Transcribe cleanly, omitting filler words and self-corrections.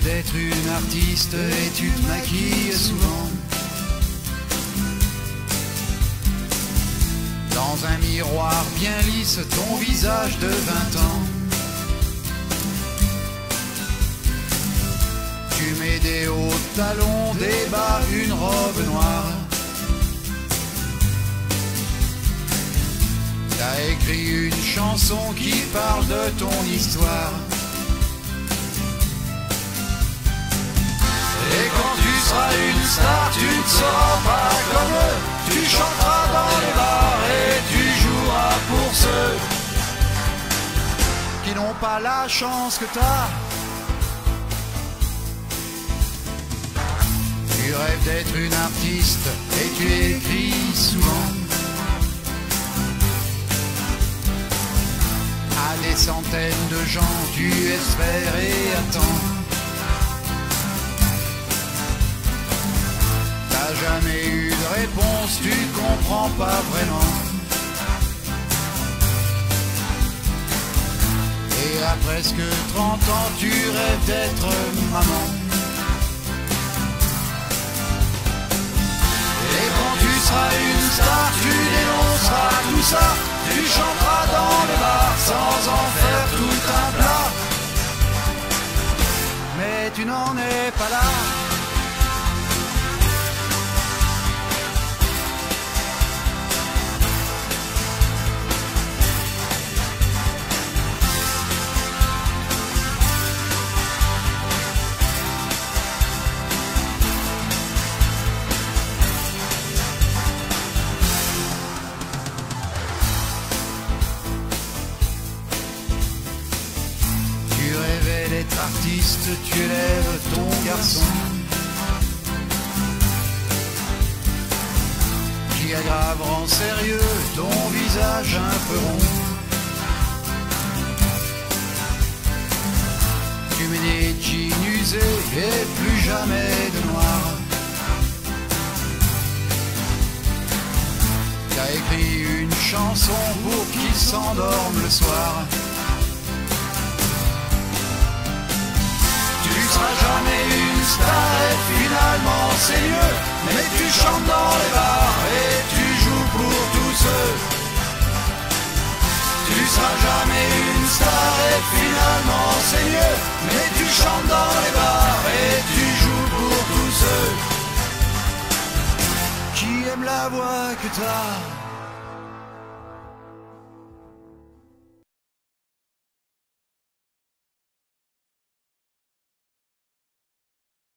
d'être une artiste et tu te maquilles souvent dans un miroir bien lisse, ton visage de 20 ans. Tu mets des hauts talons, des bas, une robe noire. T'as écrit une chanson qui parle de ton histoire. Et quand tu seras une star, tu ne seras pas comme eux. Tu chanteras dans les bars et tu joueras pour ceux qui n'ont pas la chance que t'as. Tu rêves d'être une artiste et tu écris souvent à des centaines de gens, tu espères et attends. T'as jamais eu de réponse, tu comprends pas vraiment. Et à presque 30 ans, tu rêves d'être maman. Et quand tu seras une star, tu dénonceras tout ça. Tu chanteras dans les bars sans en faire tout un plat. Mais tu n'en es pas là. D'être artiste, tu élèves ton garçon qui aggrave en sérieux ton visage un peu rond. Tu mets des jeans usés et plus jamais de noir. T'as écrit une chanson pour qu'il s'endorme le soir. Tu seras jamais une star et finalement c'est mieux. Mais tu chantes dans les bars et tu joues pour tous ceux. Tu seras jamais une star et finalement c'est mieux. Mais tu chantes dans les bars et tu joues pour tous ceux qui aiment la voix que t'as.